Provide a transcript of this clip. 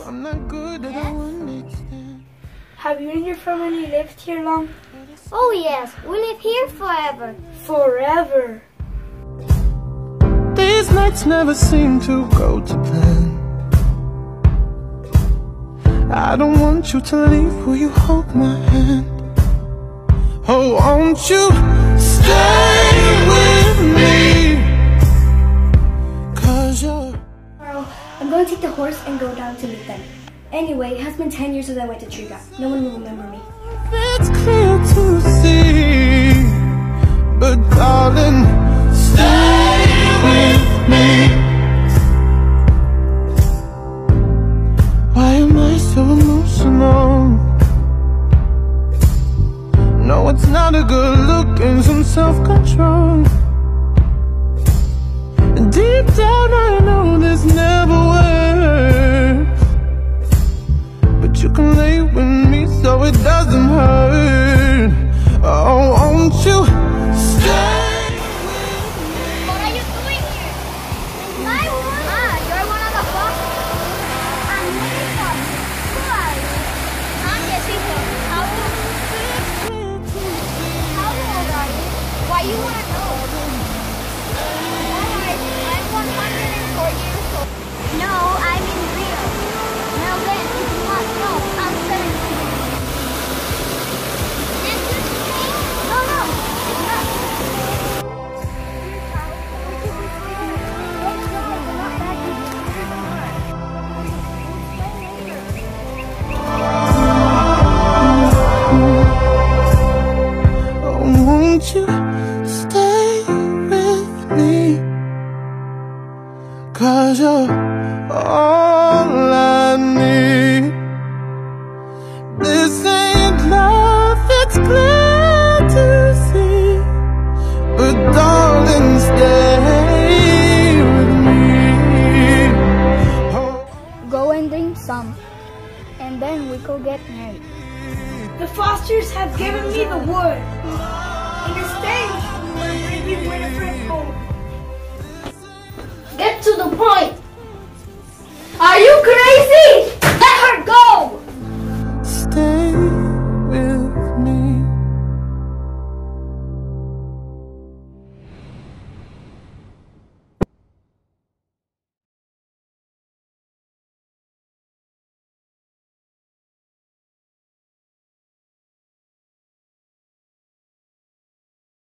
I'm not good at understand. Have you and your family lived here long? Oh yes, we live here forever. Forever. These nights never seem to go to plan. I don't want you to leave, will you hold my hand? Oh, won't you stay with me? 'Cause you're... Tomorrow, I'm going to take the horse and go down to meet them. Anyway, it has been 10 years since I went to Triga. No one will remember me. It's clear to see, but darling, stay with me. Why am I so emotional? No, it's not a good look and some self-control. Deep down I know this never works, but you can lay with me so it doesn't hurt. Oh, won't you stay with me? What are you doing here? My one. You're one of the bosses. I'm Nathan. Who are you? I'm Jessica. How old are you? Why you want to know? Alright, I'm 104 years old. No, I mean real. Now then, if you want to know, I'm 17. This is me? No, it's not. Oh, won't you stay with me? 'Cause you're all I need. This ain't love, it's clear to see, but darling, stay with me. Oh. Go and drink some, and then we could get married. The Fosters have given me the word. And you're staying with me, Winifred home. Get to the point!